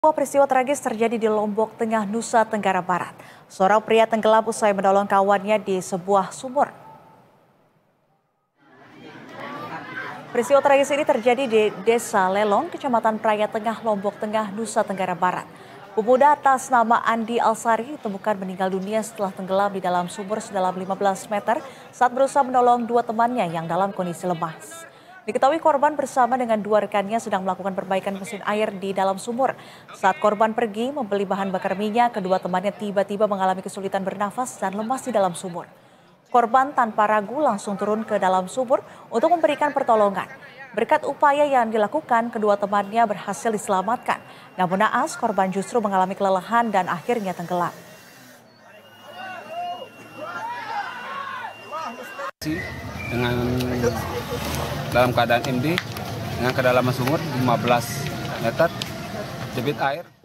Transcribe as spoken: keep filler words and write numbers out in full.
Sebuah peristiwa tragis terjadi di Lombok Tengah, Nusa Tenggara Barat. Seorang pria tenggelam usai menolong kawannya di sebuah sumur. Peristiwa tragis ini terjadi di Desa Lelong, Kecamatan Praia Tengah, Lombok Tengah, Nusa Tenggara Barat. Pemuda atas nama Andi Alsari ditemukan meninggal dunia setelah tenggelam di dalam sumur sedalam lima belas meter saat berusaha menolong dua temannya yang dalam kondisi lemas. Diketahui korban bersama dengan dua rekannya sedang melakukan perbaikan mesin air di dalam sumur. Saat korban pergi membeli bahan bakar minyak, kedua temannya tiba-tiba mengalami kesulitan bernafas dan lemas di dalam sumur. Korban tanpa ragu langsung turun ke dalam sumur untuk memberikan pertolongan. Berkat upaya yang dilakukan, kedua temannya berhasil diselamatkan. Namun naas, korban justru mengalami kelelahan dan akhirnya tenggelam. Dengan dalam keadaan M D dengan kedalaman sumur lima belas meter, debit air